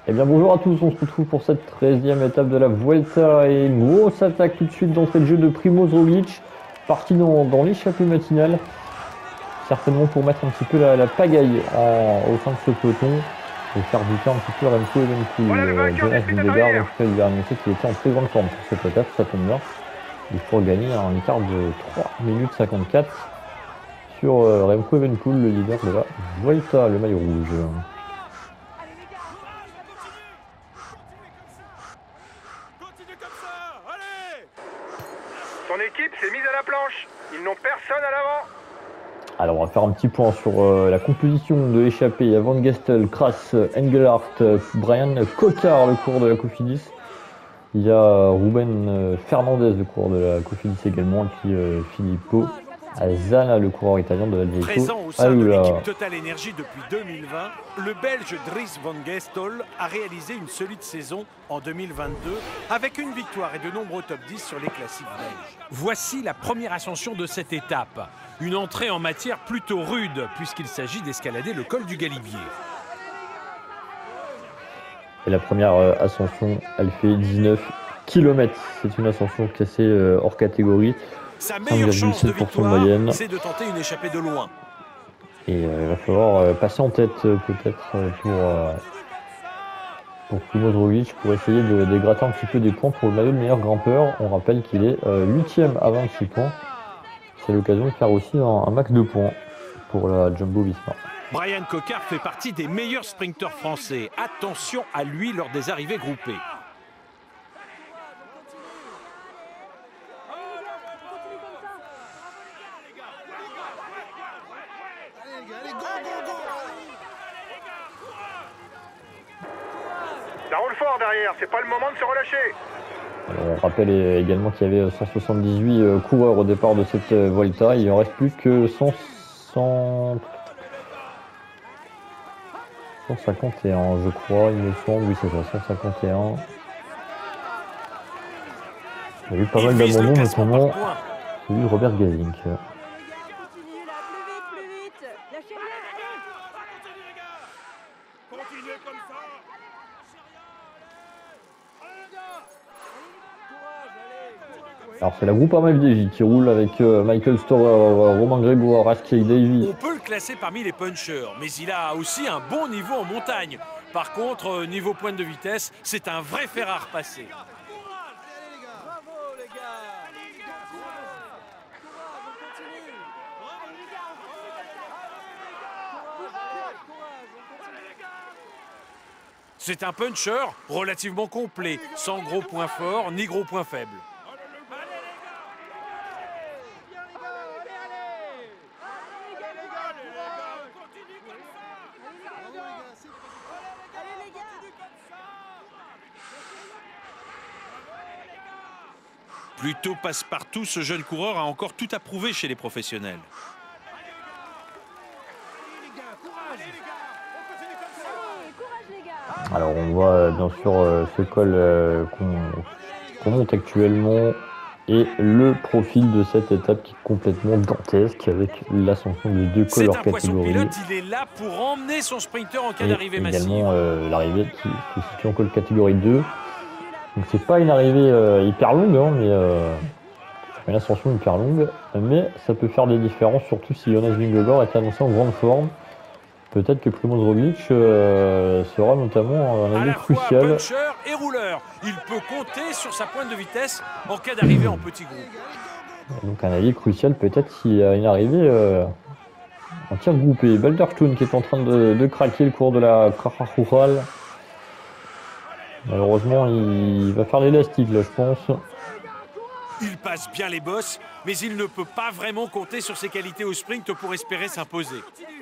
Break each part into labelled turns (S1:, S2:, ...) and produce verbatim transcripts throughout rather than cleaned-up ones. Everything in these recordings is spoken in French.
S1: Eh bien bonjour à tous, on se retrouve pour cette treizième étape de la Vuelta et une grosse attaque tout de suite dans le jeu de Primoz Roglic, parti dans, dans l'échappée matinale, certainement pour mettre un petit peu la, la pagaille en, au sein de ce peloton et faire douter un petit peu Remco
S2: Voilà
S1: Evenepoel.
S2: le
S1: Euh,
S2: vainqueur des
S1: Jonas
S2: sprints
S1: Vingegaard, en
S2: arrière.
S1: tout cas, il a annoncé qu'il était en très grande forme sur cette étape, ça tombe bien. Il faut gagner un écart de trois minutes cinquante-quatre sur euh, Remco Evenepoel, le leader de la Vuelta, le maillot rouge.
S2: Son équipe s'est mise à la planche. Ils n'ont personne à l'avant.
S1: Alors on va faire un petit point sur euh, la composition de l'échappée. Il y a Van Gestel, Kras, Engelhardt, Brian Cocard, le cours de la Cofidis. Il y a Ruben euh, Fernandez, le cours de la Cofidis également. Et puis euh, Filippo Zana, le coureur italien de la Jayco.
S3: Présent au sein de l'équipe Total Energy depuis deux mille vingt, le Belge Dries Van Gestel a réalisé une solide saison en deux mille vingt-deux avec une victoire et de nombreux top dix sur les classiques belges. Voici la première ascension de cette étape. Une entrée en matière plutôt rude puisqu'il s'agit d'escalader le col du Galibier.
S1: Et la première euh, ascension, elle fait dix-neuf kilomètres. C'est une ascension classée euh, hors catégorie.
S3: Sa meilleure chance de victoire, c'est de tenter une échappée de loin.
S1: Et euh, il va falloir euh, passer en tête euh, peut-être euh, pour, euh, pour Primoz Roglic pour essayer de, de gratter un petit peu des points pour le maillot de meilleur grimpeur. On rappelle qu'il est huitième euh, à vingt-six points. C'est l'occasion de faire aussi un, un max de points pour la Jumbo Visma.
S3: Brian Cocard fait partie des meilleurs sprinteurs français. Attention à lui lors des arrivées groupées.
S2: Ça roule fort derrière, c'est pas le moment de se relâcher.
S1: Alors, on rappelle également qu'il y avait cent soixante-dix-huit euh, coureurs au départ de cette euh, Vuelta. Il en reste plus que cent, cent, cent cinquante et un, je crois, il me semble. Oui, c'est ça, cent cinquante et un. Il y a eu pas mal d'abandons, notamment celui de Robert Gesink. Alors c'est la Groupama F D J qui roule avec euh, Michael Storer, Romain Grégoire, Askey Davy.
S3: On peut le classer parmi les punchers, mais il a aussi un bon niveau en montagne. Par contre, niveau pointe de vitesse, c'est un vrai fer à repasser. C'est un puncher relativement complet, sans gros points forts ni gros points faibles. Plutôt passe-partout, ce jeune coureur a encore tout à prouver chez les professionnels.
S1: Alors on voit bien sûr euh, ce col euh, qu'on qu'on monte actuellement et le profil de cette étape qui est complètement dantesque avec l'ascension de deux cols hors catégorie.
S3: Pilote, il est là pour emmener son sprinter en cas d'arrivée massive.
S1: Également euh, l'arrivée qui se situe en col catégorie deux. Donc c'est pas une arrivée euh, hyper longue, hein, mais euh, une ascension hyper longue, mais ça peut faire des différences, surtout si Jonas Vingegaard est annoncé en grande forme. Peut-être que Primoz Roglic euh, sera notamment un allié crucial.
S3: Puncher et rouleur, il peut compter sur sa pointe de vitesse en cas d'arrivée en petit groupe.
S1: Donc un allié crucial peut-être s'il y a une arrivée euh, en tir groupé. Balderstone qui est en train de, de craquer le cours de la Caja Rural. Malheureusement, il va faire l'élastique là, je pense.
S3: Il passe bien les bosses, mais il ne peut pas vraiment compter sur ses qualités au sprint pour espérer s'imposer.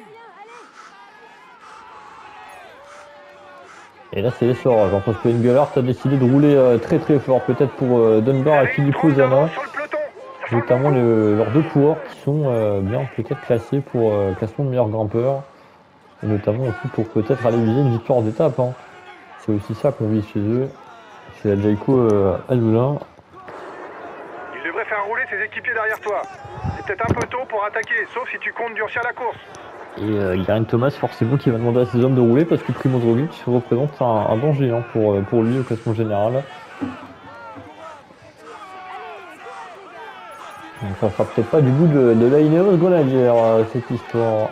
S1: Et là, c'est l'essor. Jean-François Engelhardt a décidé de rouler euh, très très fort, peut-être pour euh, Dunbar et Filippo Zana. Notamment le, leurs deux coureurs qui sont euh, bien peut-être classés pour euh, classement de meilleur grimpeur. Et notamment aussi pour peut-être aller viser une victoire d'étape. Hein. C'est aussi ça qu'on vise chez eux. C'est la Jayco euh, Azoulin.
S2: Il devrait faire rouler ses équipiers derrière toi. C'est peut-être un peu tôt pour attaquer, sauf si tu comptes durcir la course.
S1: Et euh, Geraint Thomas, forcément, qui va demander à ses hommes de rouler parce que Primož Roglič représente un, un danger hein, pour, pour lui au classement général. Donc ça sera peut-être pas du goût de, de la Ineos Grenadier, euh, cette histoire. En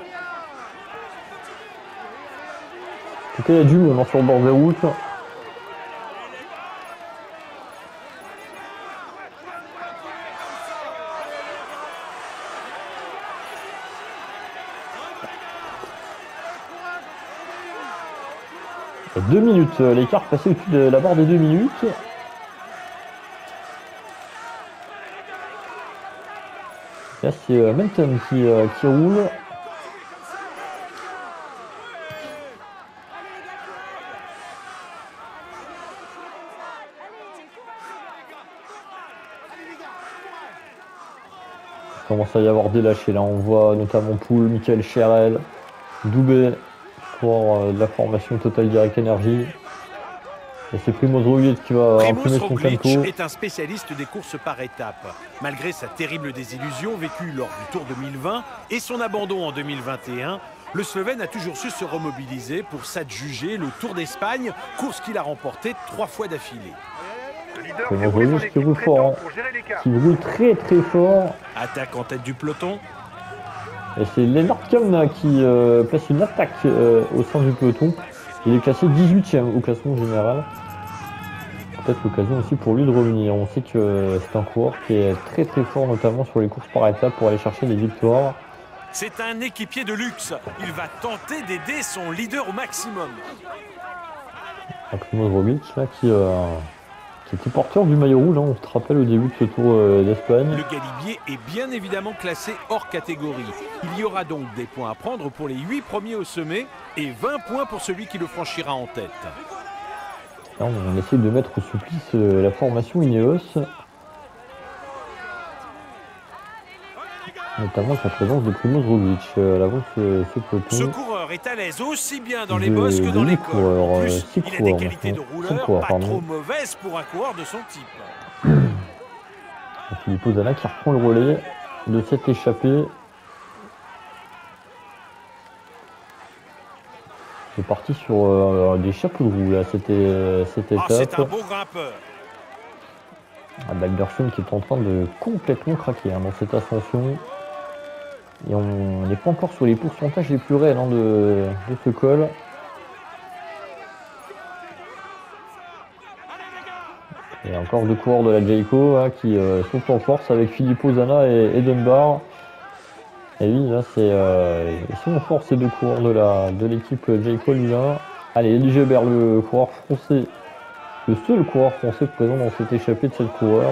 S1: tout cas, il y a du monde hein, sur le bord des routes. Deux minutes, l'écart passé au-dessus de la barre des deux minutes. Là c'est euh, Menton qui, euh, qui roule. Il commence à y avoir des lâchés là, on voit notamment Poul, Michael Cherel, Doubé pour euh, de la formation Total Direct Energy. Et c'est Primož Roglič qui va imprimer son tempo.
S3: Est un spécialiste des courses par étapes. Malgré sa terrible désillusion vécue lors du Tour deux mille vingt et son abandon en deux mille vingt et un, le Slovène a toujours su se remobiliser pour s'adjuger le Tour d'Espagne, course qu'il a remportée trois fois d'affilée.
S1: Primož Roglič qui roule fort, hein. Qui roule très très fort.
S3: Attaque en tête du peloton.
S1: Et c'est Lennart Kämna qui euh, place une attaque euh, au sein du peloton. Il est classé dix-huitième au classement général. Peut-être l'occasion aussi pour lui de revenir. On sait que c'est un coureur qui est très très fort, notamment sur les courses par étapes pour aller chercher des victoires.
S3: C'est un équipier de luxe. Il va tenter d'aider son leader au maximum.
S1: Primož Roglič là qui, euh, qui était porteur du maillot rouge, hein, on se rappelle au début de ce Tour euh, d'Espagne.
S3: Le Galibier est bien évidemment classé hors catégorie. Il y aura donc des points à prendre pour les huit premiers au sommet et vingt points pour celui qui le franchira en tête.
S1: Là, on essaie de mettre au supplice euh, la formation Ineos. Notamment sa présence de Primož Roglič euh, à l'avant de ce, ce peloton.
S3: Ce coureur est à l'aise aussi bien dans les bosses que dans les cols. En plus, il a des qualités de rouleur pas trop mauvaises pour un coureur de son type.
S1: Filippo Ganna qui reprend le relais de cette échappée. C'est parti sur euh, des chapeaux de roue là, c'était euh, cette étape.
S3: Ah, c'est un beau grimpeur.
S1: Baldersson qui est en train de complètement craquer hein, dans cette ascension. Et on n'est pas encore sur les pourcentages les plus réels hein, de, de ce col. Et encore deux coureurs de la Jayco hein, qui euh, sont en force avec Filippo Ganna et, et Dunbar. Et oui, là, c'est, euh, ils sont en force ces deux coureurs de, la, de l'équipe Jayco Lula. Allez, Elie Gebert, le coureur français, le seul coureur français présent dans cette échappée de cette coureur.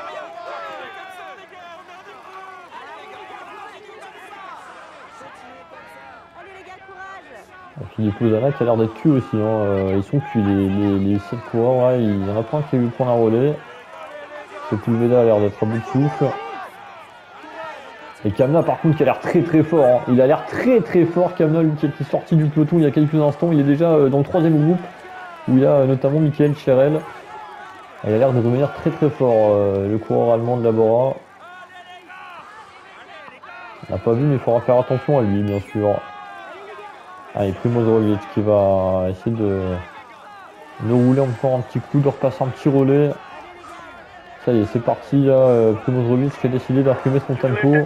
S1: Filippo Ganna qui a l'air d'être cul aussi, hein. euh, ils sont cuits les, les, les sept coureurs, là. Il y en a pas un qui a eu prendre un relais. Sepulveda a l'air d'être à bout de souffle. Et Kämna par contre qui a l'air très très fort, hein. Il a l'air très très fort, Kämna lui qui est sorti du peloton il y a quelques instants, il est déjà euh, dans le troisième groupe où il y a euh, notamment Michael Cherel. Il a l'air de revenir très très fort euh, le coureur allemand de la Bora. On n'a pas vu mais il faudra faire attention à lui bien sûr. Allez, Primož Roglič qui va essayer de, de rouler encore un petit coup, de repasser un petit relais. Ça y est, c'est parti là, Primož Roglič qui a décidé d'imprimer son tempo.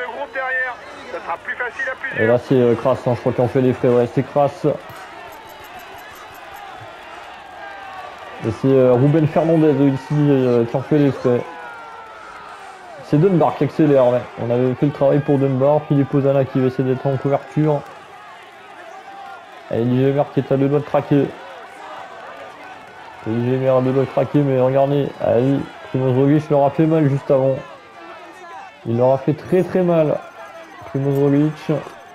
S1: Et là c'est euh, Kras, hein, je crois qu'on fait les frais, ouais c'est Kras. Et c'est euh, Ruben Fernandez ici euh, qui en fait les frais. C'est Dunbar qui accélère, ouais. On avait fait le travail pour Dunbar, Filippo Ganna qui va essayer d'être en couverture. Et Elie Gebert qui est à deux doigts de craquer. Elie Gebert à deux doigts de craquer, mais regardez, allez, Primož Roglič leur a fait mal juste avant. Il leur a fait très très mal. Primož Roglič.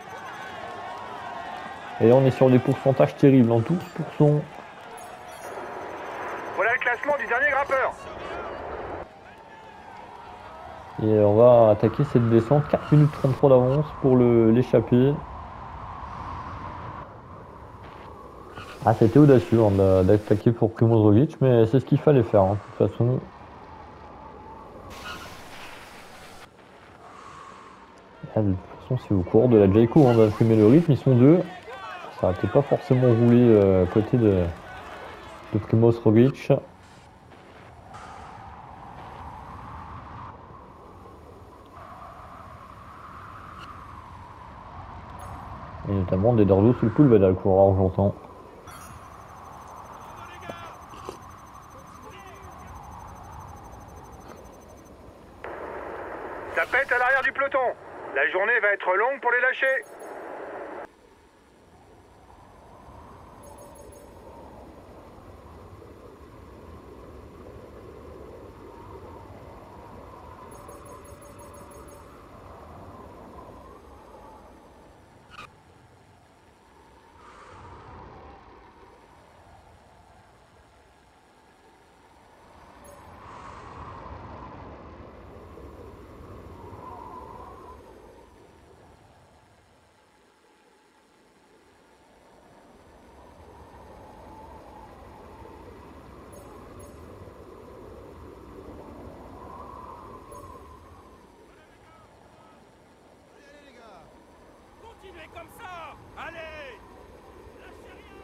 S1: Et là on est sur des pourcentages terribles, en douze pour cent.
S2: Voilà le classement du dernier grimpeur.
S1: Et on va attaquer cette descente, quatre minutes trente-trois d'avance pour le, l'échappée. Ah, c'était audacieux hein, d'attaquer pour Primož Roglič, mais c'est ce qu'il fallait faire, hein, de toute façon. Et là, de toute façon, c'est au cours de la Jayco, on a imprimé le rythme, ils sont deux. Ça n'a peut-être pas forcément roulé euh, à côté de, de Primoz Roglic. Et notamment des Dordo sous le poule, le coureur argentin.
S2: Ça pète à l'arrière du peloton. La journée va être longue pour les lâcher.
S3: Comme ça. Allez. Lâchez rien.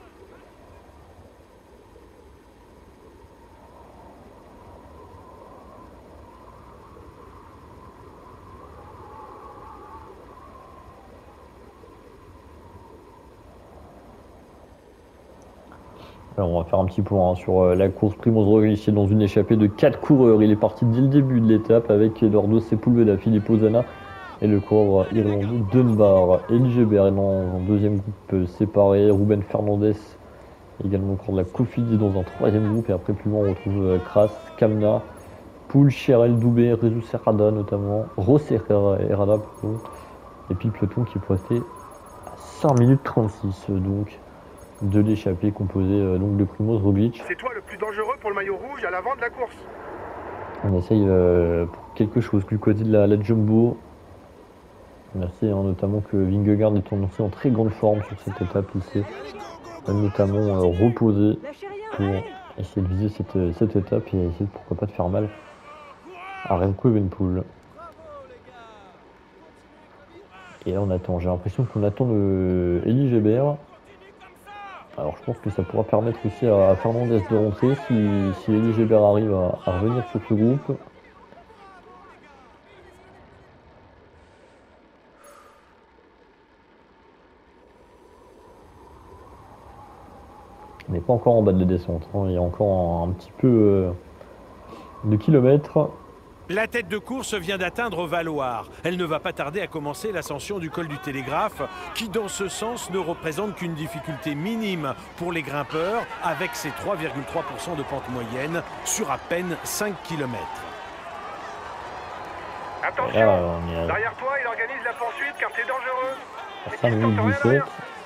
S1: Alors on va faire un petit point hein, sur euh, la course. Primoz Roglic est dans une échappée de quatre coureurs. Il est parti dès le début de l'étape avec Dordo Sepulveda, Filippo Zana et le coureur irlandais Dunbar. Elie Gebert est dans un deuxième groupe séparé. Ruben Fernandez également au cours de la Cofidis dans un troisième groupe. Et après plus loin on retrouve euh, Kras, Kamna, Poul, Cherel, Doubé, Jesus Herrada notamment, Ross Herrada pardon. Et puis le peloton qui est posté à cinq minutes trente-six donc de l'échappée composée euh, donc de Primoz Roglic.
S2: C'est toi le plus dangereux pour le maillot rouge à l'avant de la course.
S1: On essaye euh, pour quelque chose du côté de la, la Jumbo. On sait hein, notamment que Vingegaard est annoncé en très grande forme sur cette étape ici. Il va notamment euh, reposer pour essayer de viser cette, cette étape et essayer de, pourquoi pas de faire mal à Remco Evenepoel. Et là on attend, j'ai l'impression qu'on attend le Elie Gebert. Alors je pense que ça pourra permettre aussi à Fernandez de rentrer si, si Elie Gebert arrive à, à revenir sur ce groupe. On n'est pas encore en bas de la descente, hein. Il y a encore un, un petit peu euh, de kilomètres.
S3: La tête de course vient d'atteindre Valloire. Elle ne va pas tarder à commencer l'ascension du col du Télégraphe, qui dans ce sens ne représente qu'une difficulté minime pour les grimpeurs, avec ses trois virgule trois pour cent de pente moyenne sur à peine cinq kilomètres.
S2: Attention,
S1: là, on est à...
S2: derrière toi il organise la poursuite car c'est dangereux.
S1: à cinq minutes dix-sept.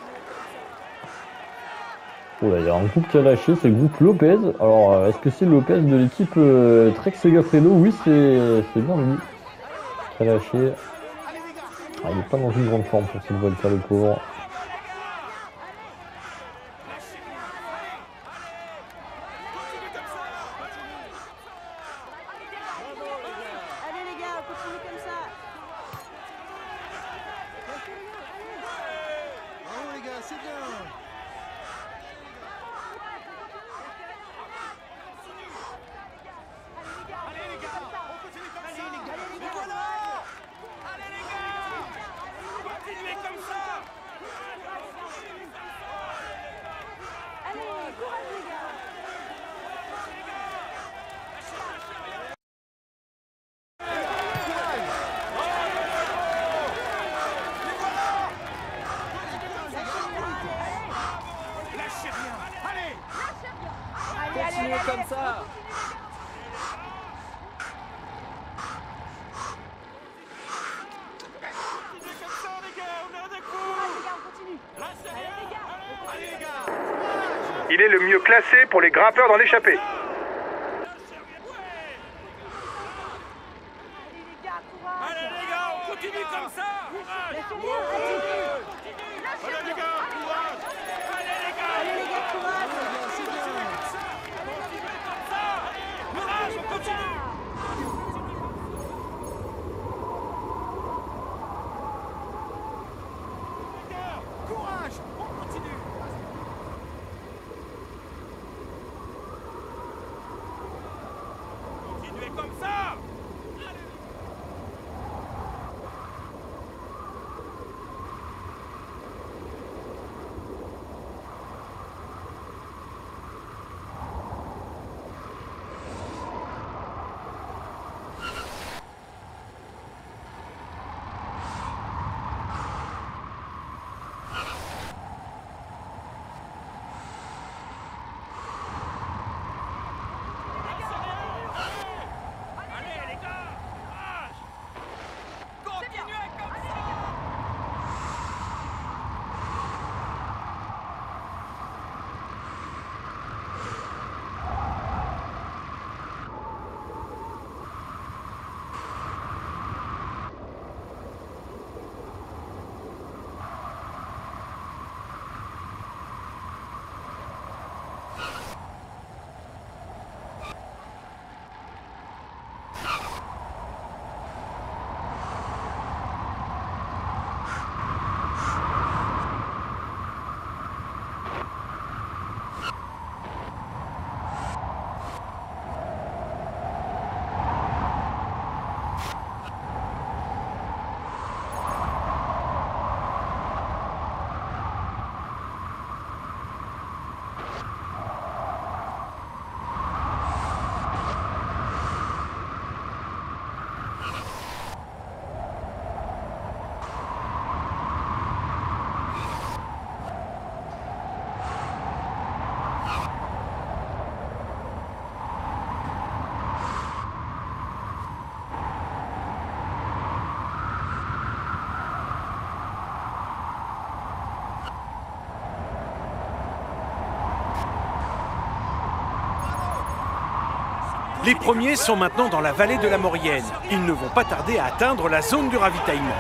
S1: Oh là, il y a un groupe qui a lâché, c'est le groupe Lopez. Alors, est-ce que c'est Lopez de l'équipe euh, Trek Segafredo? Oui, c'est bien lui qui a lâché. Ah, il n'est pas dans une grande forme pour cette Volta, le pauvre.
S4: Allez les gars, continue comme ça.
S5: Bravo les gars, c'est bien.
S4: Continuez comme ça.
S2: Il est le mieux classé pour les grimpeurs dans l'échappée.
S3: Allez les gars, on continue comme ça.
S4: Lâchez rien, attendez.
S3: Allez les gars, courage. Allez les gars.
S4: Allez les gars, courage.
S3: Courage, on continue. Les premiers sont maintenant dans la vallée de la Maurienne. Ils ne vont pas tarder à atteindre la zone de ravitaillement.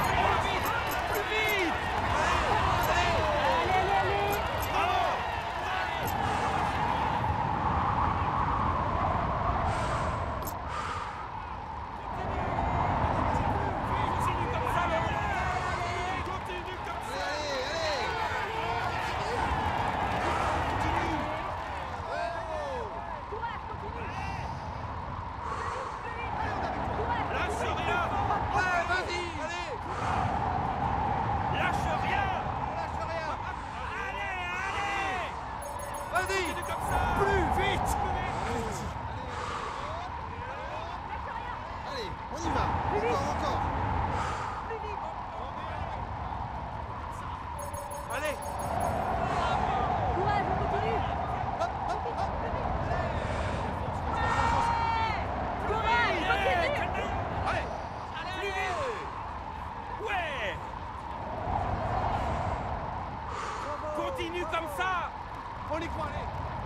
S5: Continue comme ça. On y croit, allez.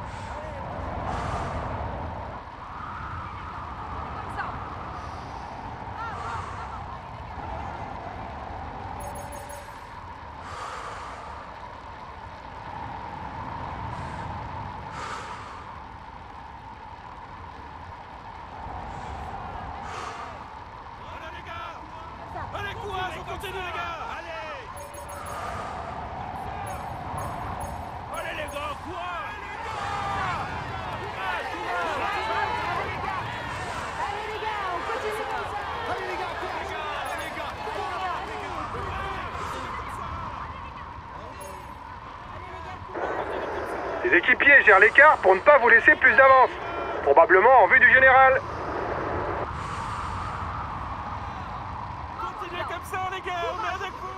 S5: Allez, courage, on continue les gars. Allez. Allez les gars, courage.
S4: Allez les gars, on continue comme ça.
S5: Allez les gars, courage. Allez les gars.
S2: Les équipiers gèrent l'écart pour ne pas vous laisser plus d'avance. Probablement en vue du général.
S5: Continuez comme ça les gars, on est avec vous.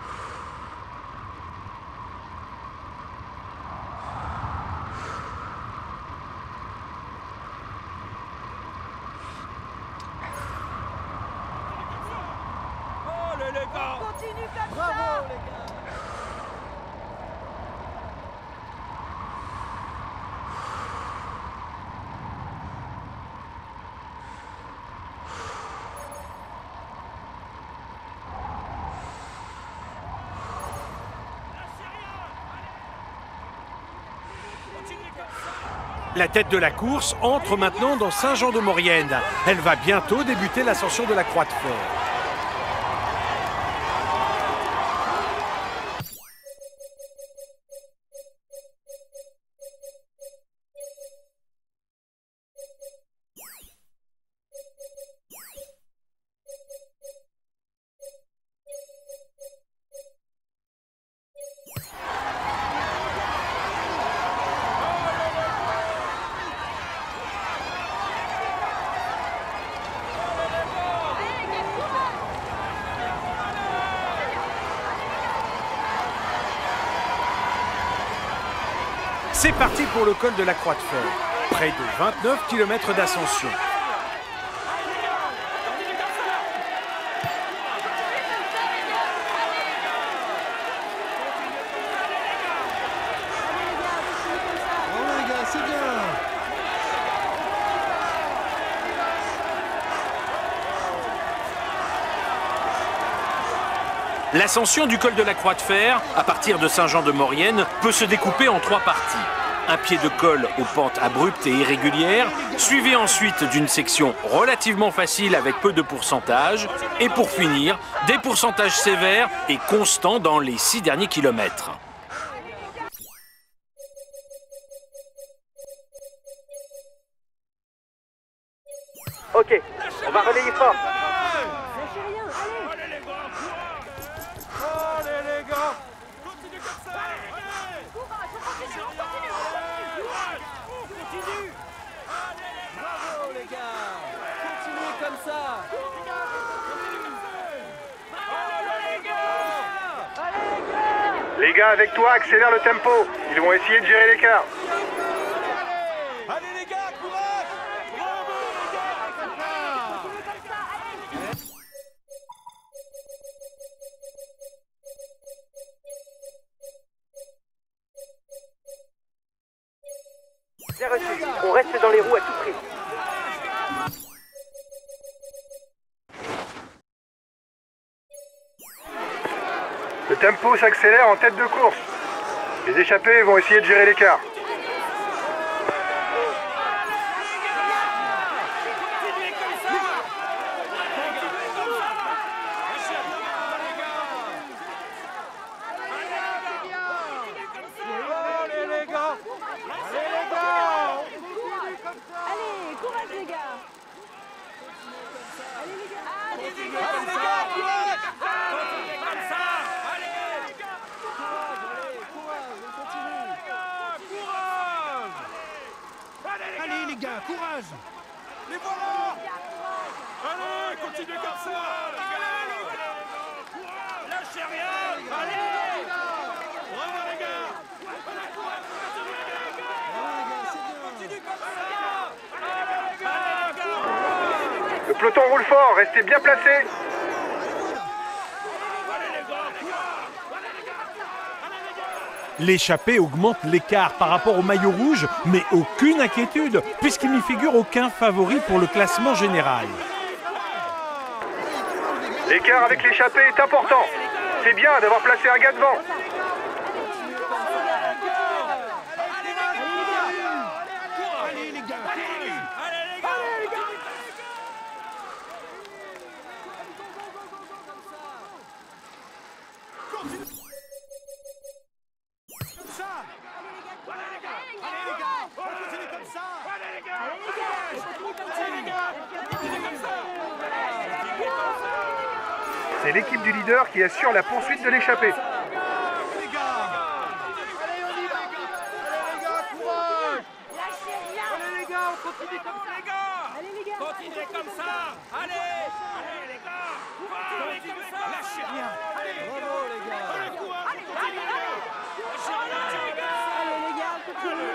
S5: Allez les gars.
S4: Continue comme
S5: Bravo
S4: ça.
S5: les gars.
S3: La tête de la course entre maintenant dans Saint-Jean-de-Maurienne. Elle va bientôt débuter l'ascension de la Croix de Fer. C'est parti pour le col de la Croix de Fer. Près de vingt-neuf kilomètres d'ascension.
S5: Bravo les gars, c'est bien.
S3: L'ascension du col de la Croix de Fer, à partir de Saint-Jean-de-Maurienne, peut se découper en trois parties. Un pied de col aux pentes abruptes et irrégulières, suivi ensuite d'une section relativement facile avec peu de pourcentage, et pour finir, des pourcentages sévères et constants dans les six derniers kilomètres.
S2: Ok, on va relayer fort.
S4: Lâchez rien, allez.
S5: Allez les gars, courage. Allez les gars. Continue comme ça.
S4: Courage, on continue, on continue, on continue.
S5: Courage. On continue. Allez les gars. Bravo les gars. Continuez comme ça. Allez les gars. Allez les gars.
S2: Les gars avec toi accélèrent le tempo. Ils vont essayer de gérer l'écart.
S5: Allez les gars, courage. Bravo les gars.
S4: Continue comme ça, allez.
S2: Bien reçu. On reste dans les roues à tout prix. tempo s'accélère en tête de course. Les échappés vont essayer de gérer l'écart.
S4: Allez, courage les gars. Allez les gars. Allez les gars.
S5: Allez les gars, courage. Continuez comme ça. Allez. Courage, allez, courage, on continue. Courage.
S3: Allez les gars, courage!
S5: Les voilà. Allez, continuez comme ça. Allez. Lâchez rien. Allez. Bravo les gars. Allez, courage, continuez les gars. Continue comme ça. Allez les gars.
S2: Le peloton roule fort, restez bien placés.
S3: L'échappée augmente l'écart par rapport au maillot rouge, mais aucune inquiétude, puisqu'il n'y figure aucun favori pour le classement général.
S2: L'écart avec l'échappée est important. C'est bien d'avoir placé un gars devant.
S3: Allez les gars, courage!
S2: C'est l'équipe du leader qui assure la poursuite de l'échappée.
S5: Continuez comme ça. Allez. Allez les gars. Continuez comme ça. Lâchez rien. Allez. Bravo les gars. Allez, courage. Continuez les gars. Lâchez rien les gars.
S4: Allez les gars, continuez.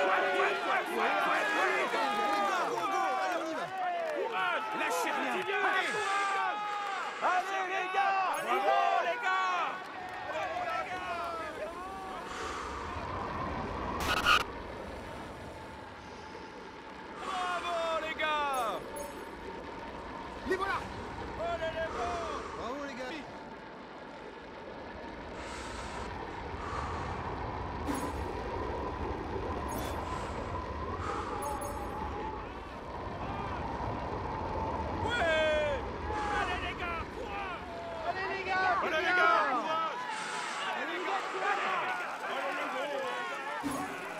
S5: Courage. Lâchez rien. Allez. Allez les gars. Bravo les gars. Bravo les gars. Les voilà. Allez les gars. Bravo les gars. Ouais. Allez les gars, courage. Allez les gars. Allez les gars, courage. Allez les gars, courage. Allez les gars.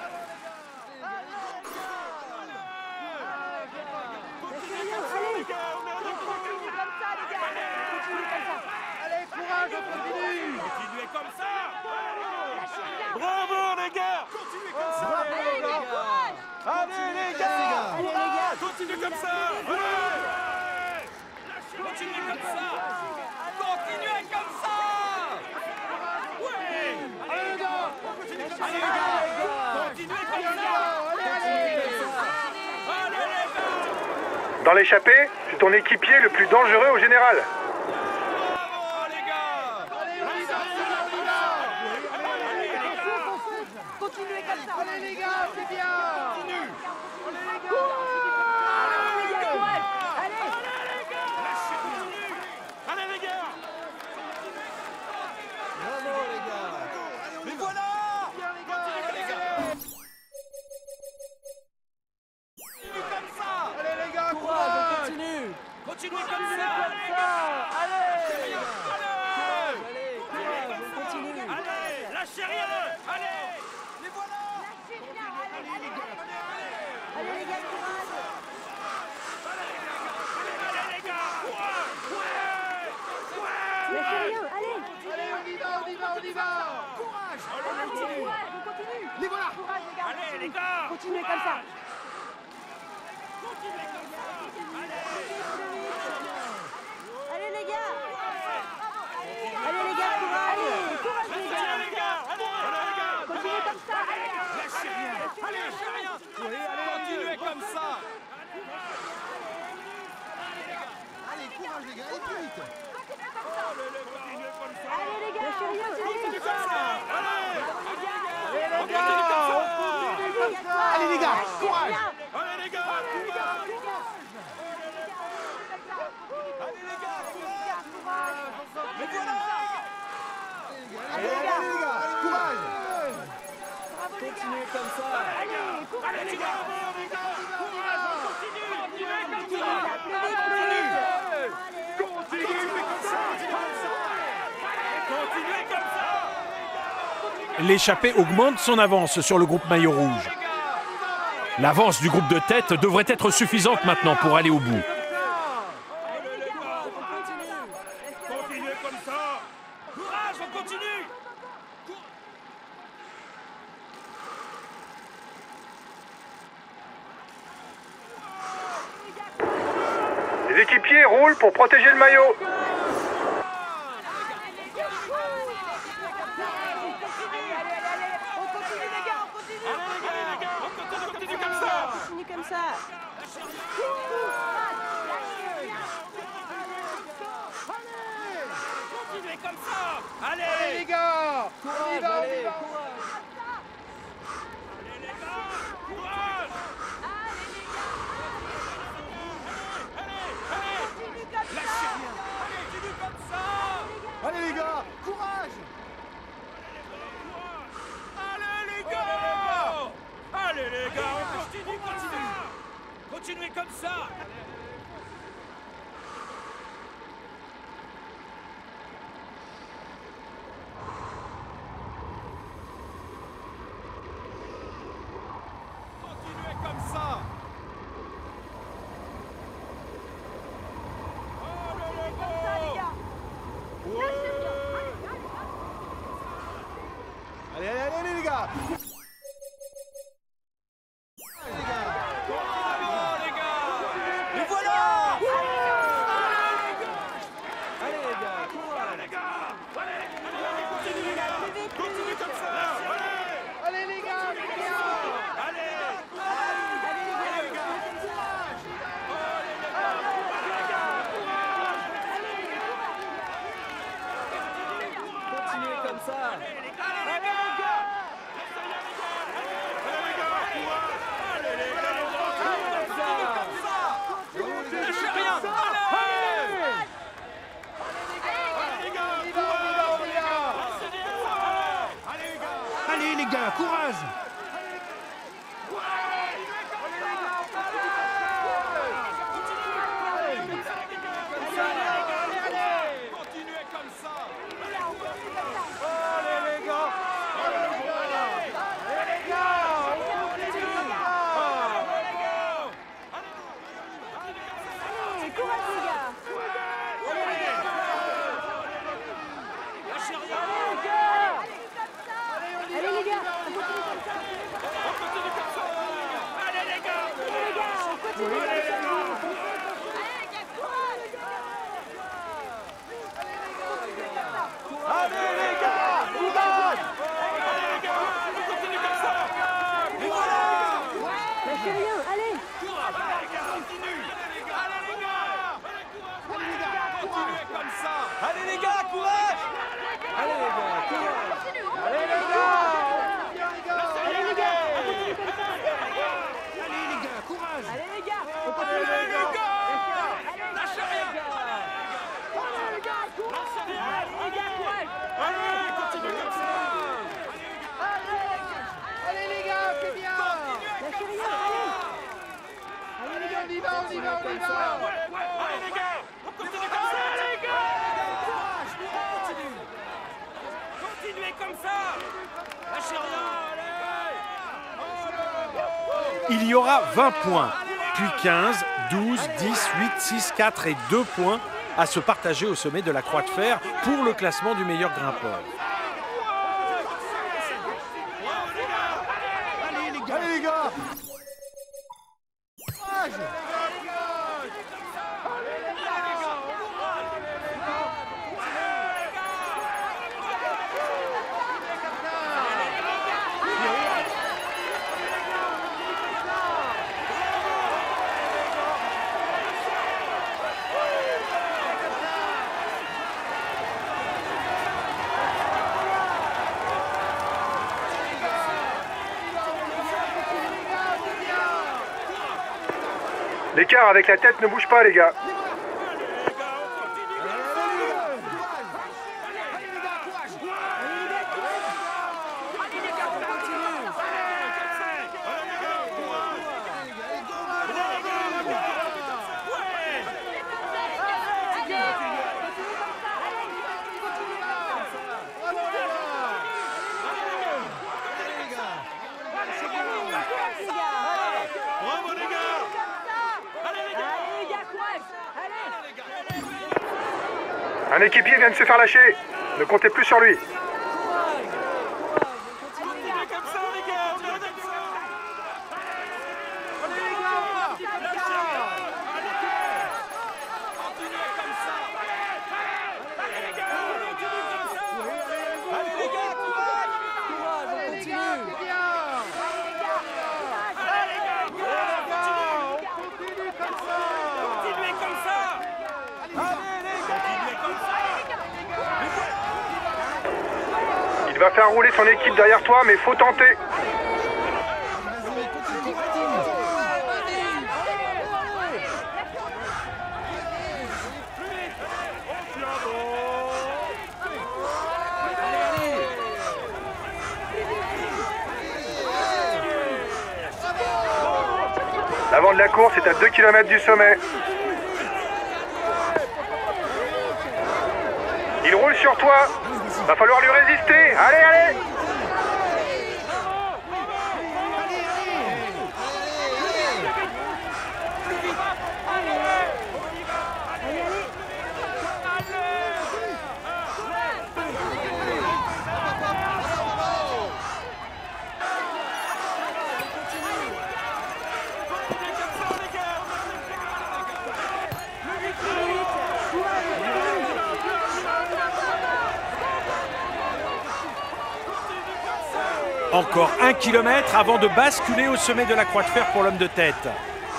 S5: Continuez comme ça. Bravo les gars. Continuez comme ça.
S4: Allez les gars, courage.
S5: Allez les gars.
S4: Allez les gars.
S5: Continuez comme ça. Allez. Continuez comme ça. Continuez comme ça. Ouais. Allez les gars. Continuez comme ça. Allez les gars. Continuez comme ça. Allez les gars.
S2: Dans l'échappée, c'est ton équipier le plus dangereux au général.
S5: Bravo les gars. Allez les gars.
S4: Continuez comme ça.
S5: Allez les gars, c'est bien. Continue. Allez les gars.
S4: Allez les gars, courage. Allez.
S5: Lâchez, continue. Allez les gars. Bravo les gars. Mais voilà. Continuez les gars. Continue comme ça. Allez les gars, courage. Continue. Continuez comme ça. Allez les gars. Allez. Allez. Allez. Continue. Allez. Lâchez rien. Allez. Les voilà.
S4: Allez les gars, courage.
S5: Allez les gars. Courage. Ouais. Ouais.
S4: Lâchez rien, allez.
S5: Allez, on y va, on y va, on y va. Courage.
S4: Courage, on continue.
S5: Les voilà.
S4: Courage les gars.
S5: Allez les gars.
S4: Continuez comme ça.
S5: Continuez comme ça. Allez.
S4: Allez les gars. Allez les gars, courage. Allez, courage les gars.
S5: Allez les gars. Allez. Allez les gars.
S4: Continuez comme ça. Allez.
S5: Lâchez rien. Allez, lâchez rien. Continuez comme ça.
S6: Allez, courage les gars, allez plus vite.
S5: Continuez comme ça.
S4: Allez les gars. Lâchez rien.
S5: Continuez comme ça. Allez.
S4: Allez
S5: On continue comme ça.
S6: Allez les gars, courage.
S5: Allez les gars. Courage. Allez les gars. Courage. Mais voilà. Continuez comme ça.
S4: Allez, courage les gars.
S5: Courage, on continue. Continuez comme ça.
S4: Plus vite, plus vite.
S5: Continuez comme ça. Continuez comme ça.
S3: L'échappée augmente son avance sur le groupe maillot rouge. L'avance du groupe de tête devrait être suffisante maintenant pour aller au bout.
S5: Continuez comme ça. Courage, on continue.
S2: Les équipiers roulent pour protéger le maillot.
S4: Continue comme ça.
S5: Continuez comme ça. Allez.
S6: Allez les gars, on y
S5: Courage,
S6: va, on y
S5: allez.
S6: va.
S5: Allez les gars. Courage. Lâchez rien. Allez, continue comme ça.
S6: Allez les gars, courage.
S5: Allez les gars. Allez les gars, on continue comme ça. Continuez comme ça. Continuez comme ça. Allez les
S4: Comme ça, les
S5: gars.
S4: gars.
S6: Allez, allez, allez les gars.
S5: Bravo les gars. Et voilà. Allez les gars, courage les gars. Allez, continuez les gars. Continuez comme ça.
S6: Allez les gars, les gars.
S5: Allez. Continuez comme ça. Allez les gars. Allez les gars. Allez les gars. Comme ça. Lâchez rien. Allez. Allez les gars.
S6: On y va, on y va, on y va.
S5: Allez les gars.
S6: Allez les gars, courage.
S5: Continuez comme ça.
S6: Allez les gars. Allez les gars. Allez les gars, on continue.
S4: Allez, courage les gars.
S5: Lâchez rien.
S4: Allez les gars, on continue comme ça.
S5: Allez les gars.
S4: Allez les gars, on continue comme ça.
S6: Allez les gars, courage.
S5: Continue comme ça. Et voilà.
S4: Lâchez rien, allez.
S5: Allez les gars, continue. Allez les gars. Continuez comme ça. Allez les gars, courage. Allez les gars, courage.
S6: Allez les gars.
S4: Allez les gars,
S6: Allez les gars, courage.
S4: allez les gars, on
S5: Allez
S4: continue
S5: les
S4: comme ça.
S5: gars. Lâchez rien.
S4: Allez les gars, courage. Allez les gars, courage.
S5: Allez, continuez comme ça.
S6: Allez les gars, c'est bien.
S4: Lâchez rien, allez.
S6: Allez les gars, on y va, on y va, on y va.
S5: Allez les gars, on continue comme ça. Allez les gars. Continue. Continuez comme ça. Lâchez rien. Allez.
S3: Il y aura vingt points, puis quinze, douze, dix, huit, six, quatre et deux points à se partager au sommet de la Croix de Fer pour le classement du meilleur grimpeur.
S6: Allez les gars. Allez les gars. Courage.
S2: L'écart avec la tête ne bouge pas, les gars. Un équipier vient de se faire lâcher. Ne comptez plus sur lui.
S5: Continuez comme ça, les gars. On est comme ça. Allez, les gars. Continuez comme ça. Allez, les gars. Continuez comme ça. Allez, les gars. Courage. Courage, on continue. Allez, les gars. Courage, on continue. Continuez comme ça. Allez, les gars. Continuez comme ça.
S2: Il va faire rouler son équipe derrière toi, mais faut tenter. L'avant de la course est à deux kilomètres du sommet. Il roule sur toi. Va falloir lui résister. Allez, allez.
S3: Encore un kilomètre avant de basculer au sommet de la croix de fer pour l'homme de tête.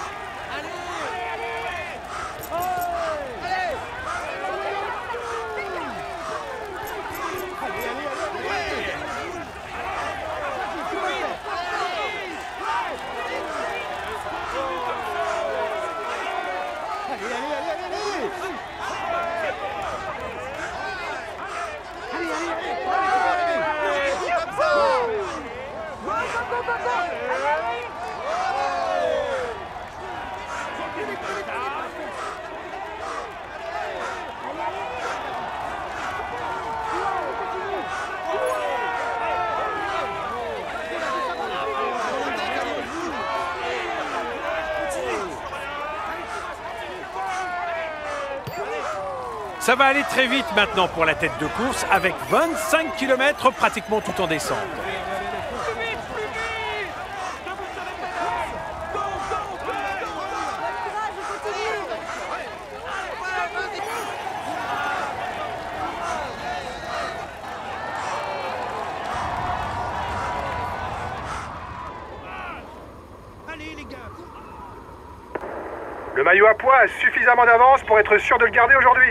S3: Ça va aller très vite maintenant pour la tête de course avec vingt-cinq kilomètres pratiquement tout en descente.
S2: Le maillot à pois a suffisamment d'avance pour être sûr de le garder aujourd'hui.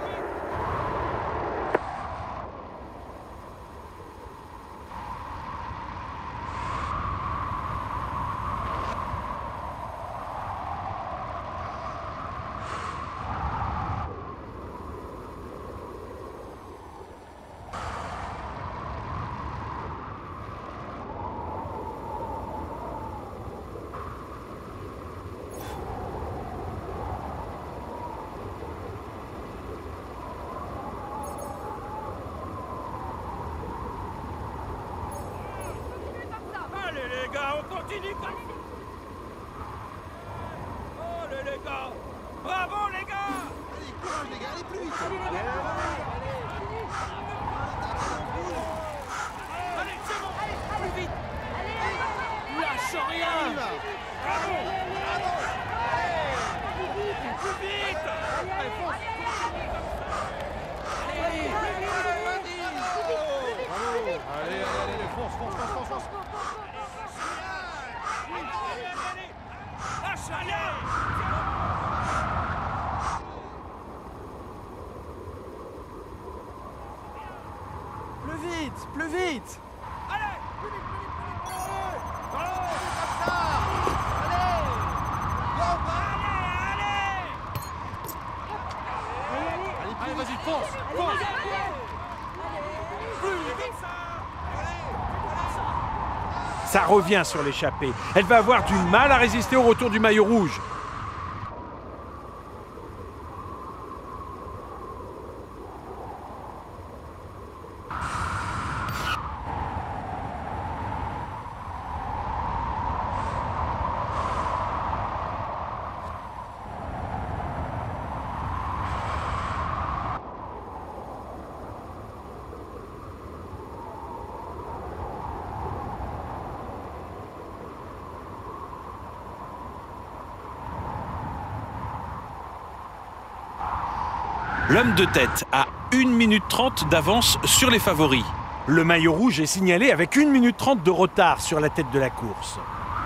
S5: On continue comme ça. Allez les gars. Bravo les gars.
S6: Allez, courage les gars, allez plus vite.
S5: Allez, c'est bon. Plus vite. Lâche rien. Bravo. Plus vite. Allez, fonce. Allez, allez, allez, fonce, fonce, fonce, fonce. Lâche rien. Plus vite, plus vite. Allez, plus vite, plus vite, plus vite. Allez, comme ça. Allez. Allez, allez. Allez, allez, vas-y, fonce, fonce. Plus vite.
S3: Ça revient sur l'échappée. Elle va avoir du mal à résister au retour du maillot rouge. L'homme de tête a une minute trente d'avance sur les favoris. Le maillot rouge est signalé avec une minute trente de retard sur la tête de la course.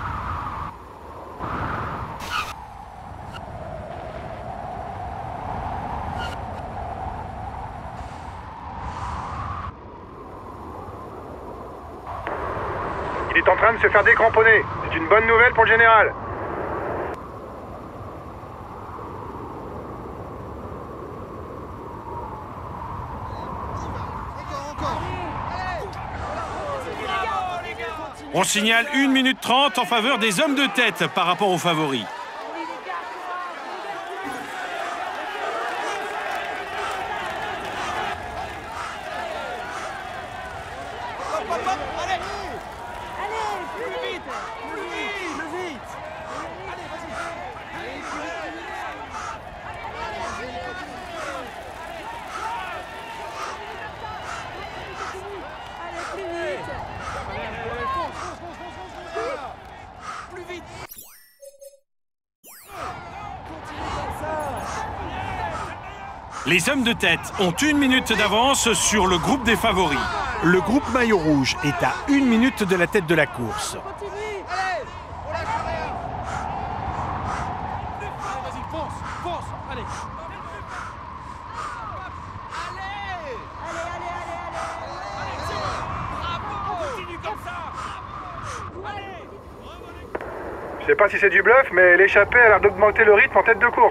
S2: Il est en train de se faire décramponner. C'est une bonne nouvelle pour le général.
S3: On signale une minute trente en faveur des hommes de tête par rapport aux favoris. Les hommes de tête ont une minute d'avance sur le groupe des favoris. Le groupe maillot rouge est à une minute de la tête de la course.
S2: Je sais pas si c'est du bluff, mais l'échappée a l'air d'augmenter le rythme en tête de course.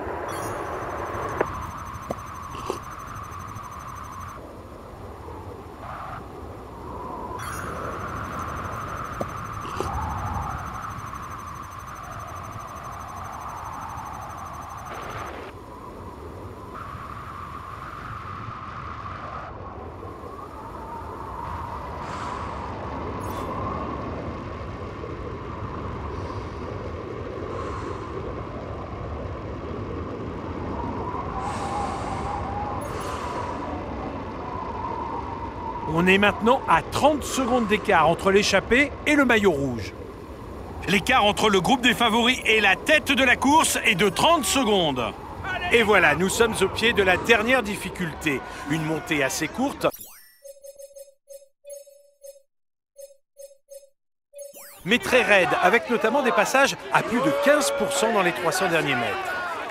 S3: On est maintenant à trente secondes d'écart entre l'échappée et le maillot rouge. L'écart entre le groupe des favoris et la tête de la course est de trente secondes. Et voilà, nous sommes au pied de la dernière difficulté. Une montée assez courte, mais très raide, avec notamment des passages à plus de quinze pour cent dans les trois cents derniers mètres.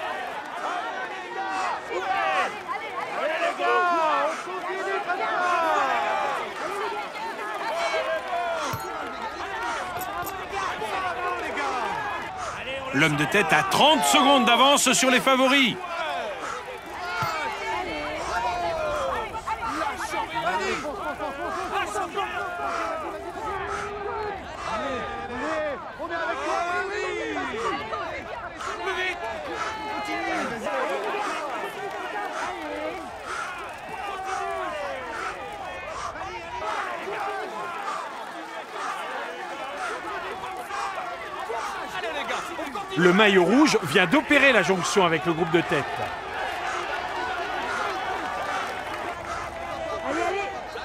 S3: L'homme de tête a trente secondes d'avance sur les favoris. Le maillot rouge vient d'opérer la jonction avec le groupe de tête.
S4: Allez, allez.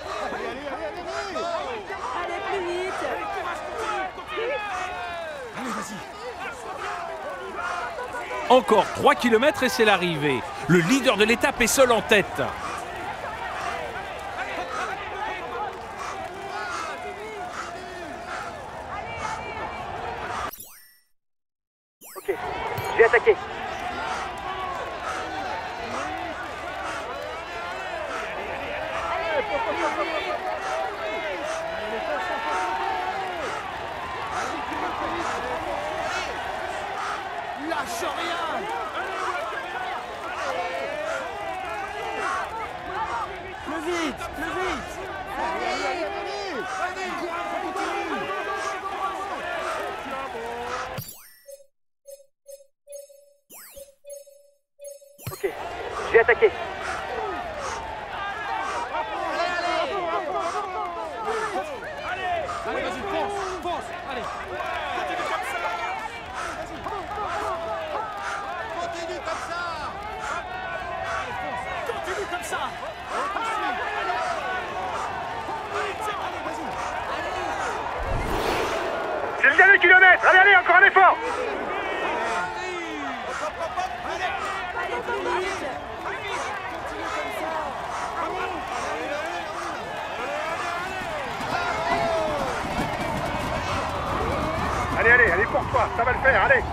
S4: Allez, plus vite.
S3: Encore trois kilomètres et c'est l'arrivée. Le leader de l'étape est seul en tête.
S2: Ok, j'ai attaqué.
S6: Lâche rien. Plus vite, plus vite. Allez, allez, allez, allez. Continue.
S2: Ok, j'ai attaqué.
S6: Allez, vas-y, fonce, fonce. Allez. Continue comme ça. Continue comme ça.
S2: C'est le dernier kilomètre. Allez, allez, encore un effort.
S4: Allez, plus vite.
S2: toi, ça va le faire, allez.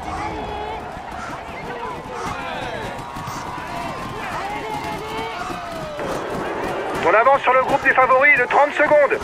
S2: On avance sur le groupe des favoris de trente secondes.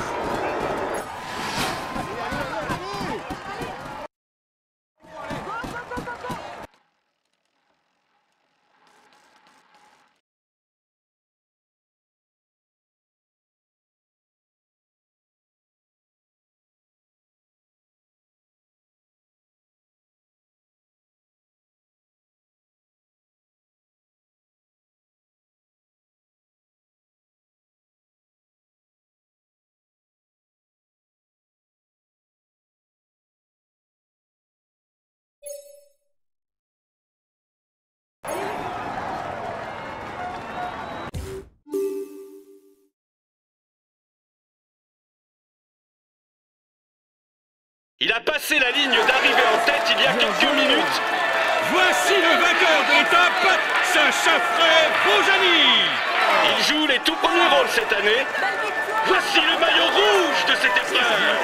S7: Il a passé la ligne d'arrivée en tête il y a quelques minutes.
S3: Voici le vainqueur de l'étape, Sacha Frey-Bojani.
S7: Il joue les tout premiers rôles cette année. Voici le maillot rouge de cette épreuve.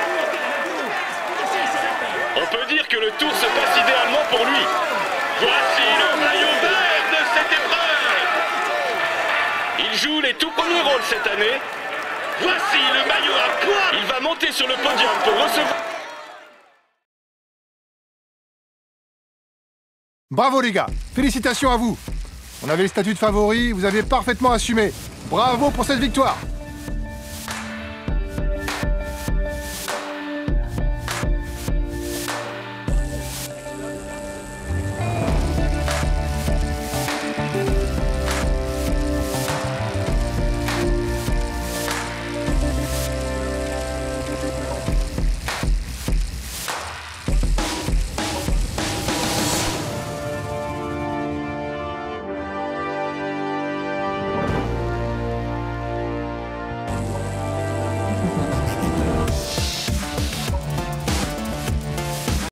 S7: On peut dire que le tour se passe idéalement pour lui. Voici le maillot vert de cette épreuve. Il joue les tout premiers rôles cette année. Voici le maillot à poids. Il va monter sur le podium pour recevoir...
S8: Bravo les gars, félicitations à vous. On avait le statut de favori, vous avez parfaitement assumé. Bravo pour cette victoire.